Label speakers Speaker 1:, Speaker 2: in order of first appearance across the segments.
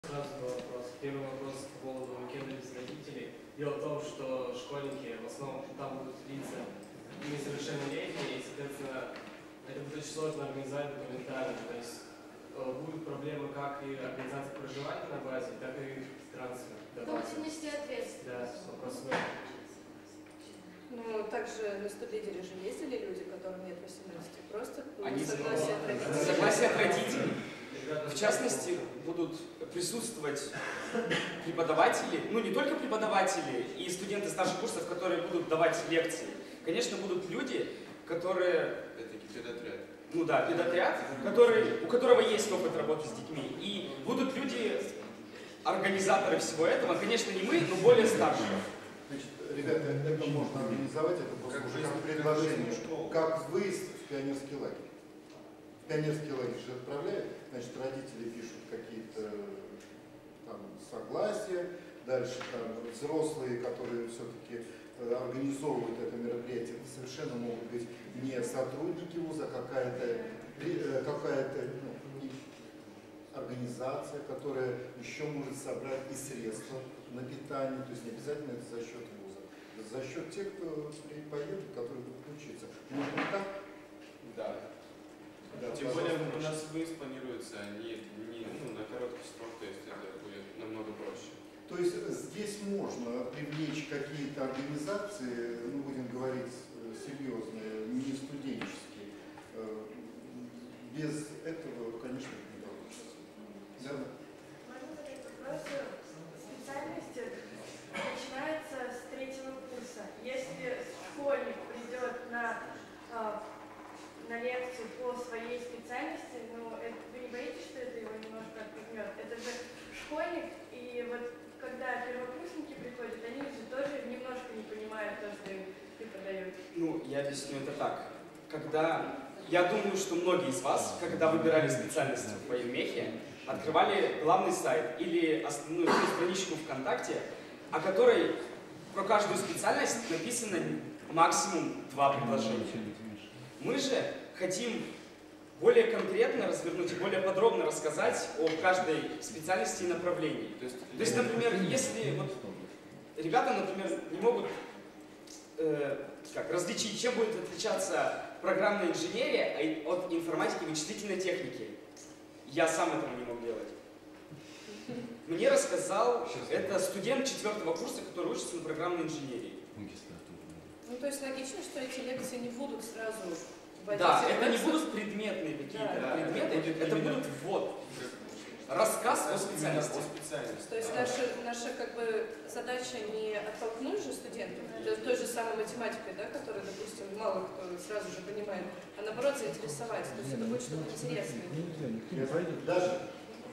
Speaker 1: Сразу два вопроса. Первый вопрос по поводу уикенда без родителей. Дело в том, что школьники в основном там будут лица несовершеннолетние, и, соответственно, это будет очень сложно организовать документально. То есть будут проблемы как и организация проживания на базе, так и трансфер.
Speaker 2: Кто будет нести ответственность?
Speaker 1: Да, вопрос в этом.
Speaker 3: Ну, также на студлидере же ездили люди, которым нет 18, просто
Speaker 4: Они
Speaker 3: согласие от родителей.
Speaker 4: Согласие от родителей. В частности, будут присутствовать преподаватели, ну не только преподаватели и студенты старших курсов, которые будут давать лекции. Конечно, будут люди, которые...
Speaker 5: Это педотряд.
Speaker 4: Ну да, педотряд, у которого есть опыт работы с детьми. И будут люди, организаторы всего этого, конечно, не мы, но более старшие.
Speaker 6: Значит, ребята, это можно организовать, это просто уже как предложение, как выезд в пионерский лагерь. В пионерский лагерь же отправляют, значит, родители пишут какие-то там согласия, дальше там взрослые, которые все-таки организовывают это мероприятие, это совершенно могут быть не сотрудники вуза, какая-то организация, которая еще может собрать и средства на питание, то есть не обязательно это за счет вуза, за счет тех, кто поедет, которые будут учиться. Может быть так?
Speaker 5: Да.
Speaker 6: Да,
Speaker 5: тем более у нас выезд планируется не на короткий срок, то есть это будет намного проще.
Speaker 6: То есть здесь можно привлечь какие-то организации, ну будем говорить серьезные, не студенческие. Без этого, конечно, не получится. Да?
Speaker 2: Можно задать вопрос? Специальность начинается с 3-го курса. Если школьник придет на лекцию по своей специальности, ну, вы не боитесь, что это его немножко отпугнет? Это же школьник, и вот когда первокурсники приходят, они же тоже немножко не понимают то, что им преподают.
Speaker 4: Ну, я объясню это так. Я думаю, что многие из вас, когда выбирали специальность в военмехе, открывали главный сайт или основную страничку ВКонтакте, о которой про каждую специальность написано максимум 2 предложения. Мы же хотим более конкретно развернуть и более подробно рассказать о каждой специальности и направлении. То есть, например, если вот ребята, например, не могут различить, чем будет отличаться программная инженерия от информатики и вычислительной техники. Я сам этого не мог делать. Мне рассказал это студент 4-го курса, который учится на программной инженерии.
Speaker 3: Ну, то есть логично, что эти лекции не будут сразу вводить.
Speaker 4: Да, это не будут предметные какие-то предметы, это будут ввод. Рассказ о специальности.
Speaker 3: То есть наша как бы задача не оттолкнуть же студентов той же самой математикой, да, которую, допустим, мало кто сразу же понимает, а наоборот заинтересовать. То есть это будет что-то интересное.
Speaker 6: Даже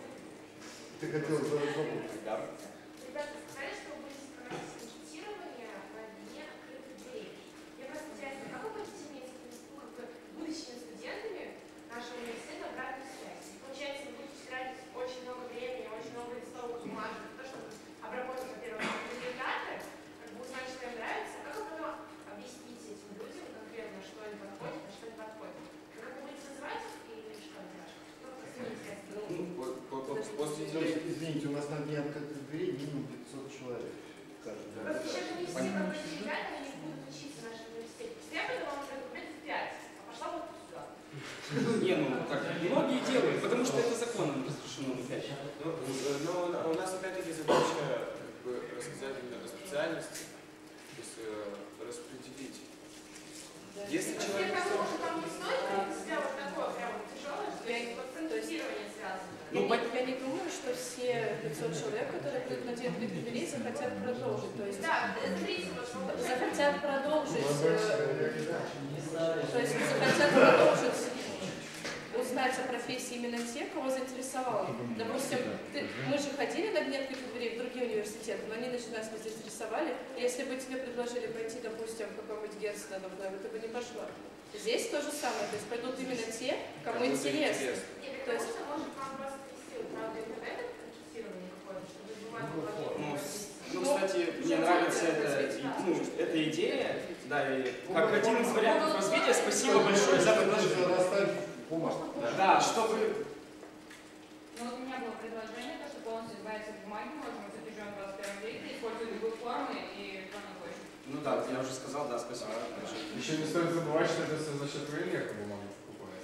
Speaker 6: ты хотел задать вопрос.
Speaker 2: Ребята, сказали, что вы будете проводить анкетирование на дне открытых дверей. Мне просто интересно, как вы будете иметь будущими студентами нашего университета обратную связь? Получается, вы будете тратить очень много времени, очень много листовых бумажек на то, чтобы обработать, во-первых, результаты, как бы узнать, что им нравится, а как вы потом объясните этим людям конкретно, что им подходит, а что не подходит? Вы как бы будете называть их или что делать? Ну, просто неинтересно.
Speaker 6: Извините, у нас на дне открытых дверей минимум 500 человек.
Speaker 2: Просто сейчас же не все какой-то ребята не будут учиться в нашем университете. Я пойду вам рублей в 5, а пошла вот сюда.
Speaker 4: Не, ну так многие делают, потому что это законом разрешено на 5.
Speaker 5: Но у нас опять-таки задача рассказать именно о специальности, то есть распределить. Если человек...
Speaker 2: Там не стоит себя вот такое прям тяжелое, что вот центрирование связано.
Speaker 3: Я не думаю, что все 500 человек, которые придут на день открытых дверей, захотят продолжить. То есть захотят продолжить, узнать о профессии именно те, кого заинтересовало. Допустим, мы же ходили на дни открытых дверей в другие университеты, но они нас не заинтересовали. Если бы тебе предложили пойти, допустим, в какой-нибудь Герцена, ты бы не пошла. Здесь то же самое, то есть пойдут именно те, кому интересно.
Speaker 2: То есть может вам просто вести, правда, интернет анкетирование какое-то, чтобы бумагу.
Speaker 4: Ну, кстати, мне нравится эта идея, да, и как один из вариантов развития, спасибо большое за предложение.
Speaker 6: Бумажку.
Speaker 4: Да, чтобы...
Speaker 7: Ну, вот у меня было предложение, чтобы полностью
Speaker 4: Ну да, я уже сказал, да, спасибо.
Speaker 5: Еще не стоит забывать, что это все за счет ВМЕХа бумагу покупает.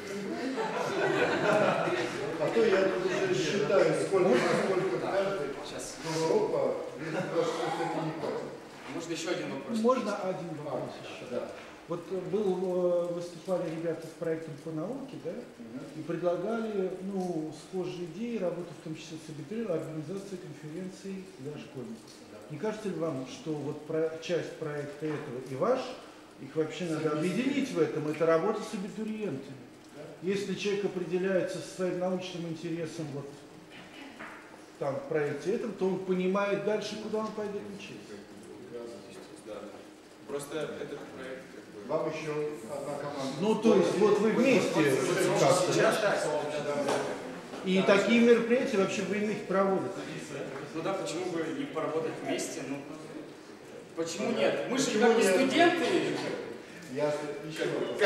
Speaker 6: А то я тут уже считаю, сколько каждый
Speaker 4: Сейчас.
Speaker 6: Европа, просто кстати, не хватит.
Speaker 4: Можно еще один вопрос?
Speaker 7: Можно один вопрос еще?
Speaker 6: Да.
Speaker 7: Вот выступали ребята с проектом по науке, да, и предлагали, ну, схожие идеи, работу в том числе с абитуриентами, организации конференций для школьников. Не кажется ли вам, что вот часть проекта этого и ваш, их вообще надо объединить в этом, это работа с абитуриентами? Если человек определяется со своим научным интересом вот там в проекте этом, то он понимает дальше, куда он пойдет учиться.
Speaker 5: Да. Просто этот проект
Speaker 6: Вам еще одна команда.
Speaker 7: Ну, то есть, вот вы вместе как-то,
Speaker 5: сейчас так.
Speaker 7: и такие мероприятия вообще в иных проводятся.
Speaker 4: Ну да, почему бы не поработать вместе? Ну, почему нет? Мы же
Speaker 6: Почему
Speaker 4: как бы
Speaker 6: нет?
Speaker 4: студенты.
Speaker 6: Я еще вопрос.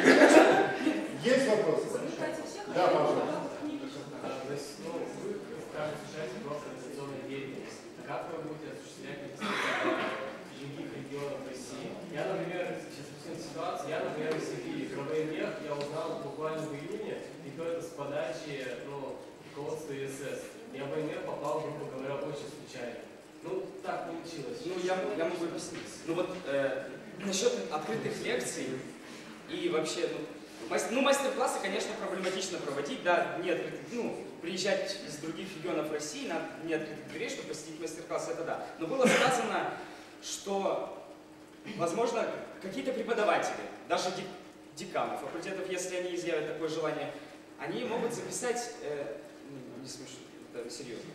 Speaker 6: Есть вопросы? Да, пожалуйста.
Speaker 1: То есть, ну, вы каждый осуществляете просто организационную деятельность. Как вы будете осуществлять других регионов России? Я, например, сейчас объясню ситуацию. Я, например, из Сибири. Про ВМЕХ я узнал буквально в июне, и то это с подачи, ну, руководства ИСС. Я в ВМЕХ попал, грубо говоря, очень случайно. Ну, так получилось.
Speaker 4: Ну, я могу объяснить. Ну вот, насчет открытых лекций и вообще, мастер-классы, конечно, проблематично проводить, да, не открытых, ну, приезжать из других регионов России на не открытых дверей, чтобы посетить мастер-класс, это да. Но было сказано, что, возможно, какие-то преподаватели, даже деканы факультетов, если они изъявят такое желание, они могут записать, не смешно, это серьезно,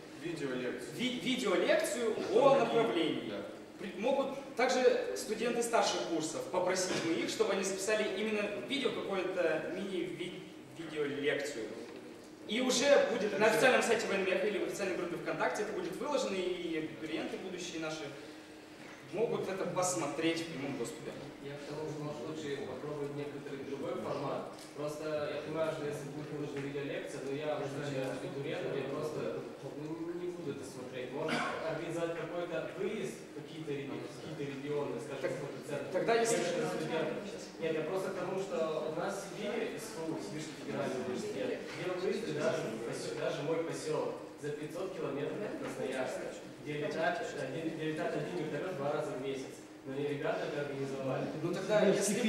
Speaker 4: видеолекцию о направлении.
Speaker 5: Да.
Speaker 4: Могут также студенты старших курсов попросить мы их, чтобы они записали именно видео, какую-то мини-видеолекцию. И уже будет на официальном сайте ВНМЕХ или в официальной группе ВКонтакте это будет выложено, и абитуриенты будущие наши могут это посмотреть в прямом доступе.
Speaker 1: Я к тому, что, может, лучше попробовать некоторый другой формат. Просто я понимаю, что если будет нужна видеолекция, но я уже через абитуриентов, я просто не буду это смотреть. Может организовать какой-то выезд в какие-то регионы, скажем, какой-то центр.
Speaker 4: Тогда если...
Speaker 1: Нет, я просто к тому, что у нас в Сибири, СФУ, Сибирский федеральный университет, делал выезды даже мой поселок за 500 километров от Красноярска, где летает один вертолет 2 раза в месяц. Но не ребята это организовали.
Speaker 4: Ну тогда, если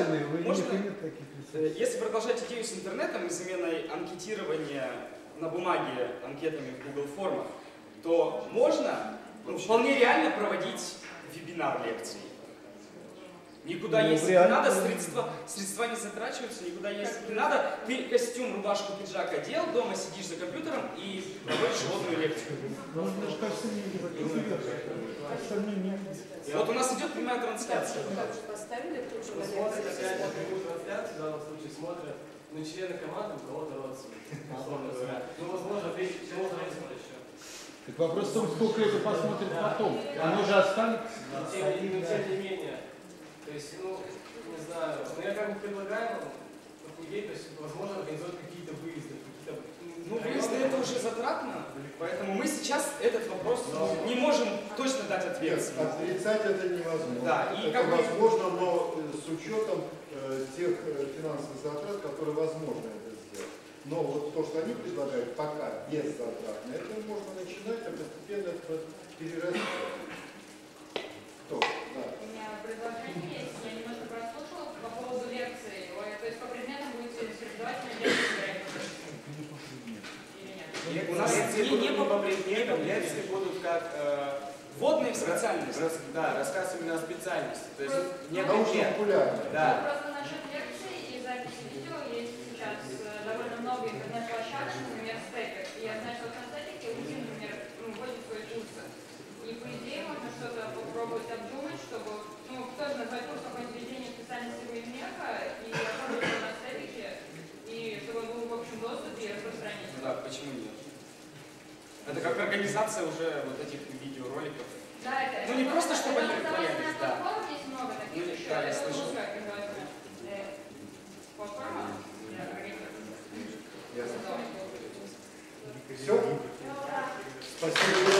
Speaker 4: продолжать идею с интернетом и заменой анкетирования на бумаге анкетами в Google формах, то можно, вполне реально проводить вебинар-лекции. Никуда ездить не надо, средства не затрачиваются, никуда ездить не надо. Ты костюм, рубашку, пиджак одел, дома сидишь за компьютером и проводишь водную лекцию.
Speaker 7: Можно же
Speaker 4: Вот у нас идет прямая трансляция.
Speaker 3: Поставили тут же на
Speaker 1: Смотрят
Speaker 3: лекции.
Speaker 1: опять на прямую трансляцию, в данном случае смотрят на члены команды, у кого-то родственники, условно говоря. Ну, возможно, еще.
Speaker 7: Так вопрос в том, сколько это посмотрит потом. Оно же останется.
Speaker 1: Тем не менее. То есть, ну, не знаю, но я как бы предлагаю такую идею, то есть, возможно, организовать какие-то выезды,
Speaker 4: Ну, выезды это уже затратно, поэтому мы сейчас этот вопрос не можем точно дать ответ.
Speaker 6: Нет, отрицать это невозможно.
Speaker 4: Да, и
Speaker 6: это
Speaker 4: как бы...
Speaker 6: возможно, но с учетом тех финансовых затрат, которые возможно это сделать. Но вот то, что они предлагают, пока без затрат, на этом можно начинать, а постепенно это перерастет. Кто? Да.
Speaker 8: У меня предложение есть, я немножко прослушала по поводу лекции. То есть по предметам будете соревновательно лекции или нет?
Speaker 4: У нас не
Speaker 5: по предметам, лекции будут как
Speaker 4: вводные в специальность.
Speaker 5: Да, рассказ именно о специальности. То есть не
Speaker 6: Научно-популярно.
Speaker 5: Да.
Speaker 8: Просто насчет лекций и записи видео есть сейчас довольно много интернет-площадок, например, Степик. И я знаю, что на Степике люди, например, вводят свои курсы. И по идее можно что-то попробовать обдумать, чтобы, тоже назвать курс какое-нибудь ведение специальности ВМЕХа и попробовать его на Степике, и чтобы он был в общем доступе и распространить.
Speaker 4: Да, почему нет? Это как организация уже вот этих видеороликов.
Speaker 8: Да, это,
Speaker 4: Ну не просто, чтобы они
Speaker 8: появились,
Speaker 4: появились, да.
Speaker 8: платформ есть много таких
Speaker 4: Ну,
Speaker 8: еще.
Speaker 4: да, я
Speaker 8: Это
Speaker 4: слышал.
Speaker 8: как называется? Платформа?
Speaker 6: Все? Спасибо.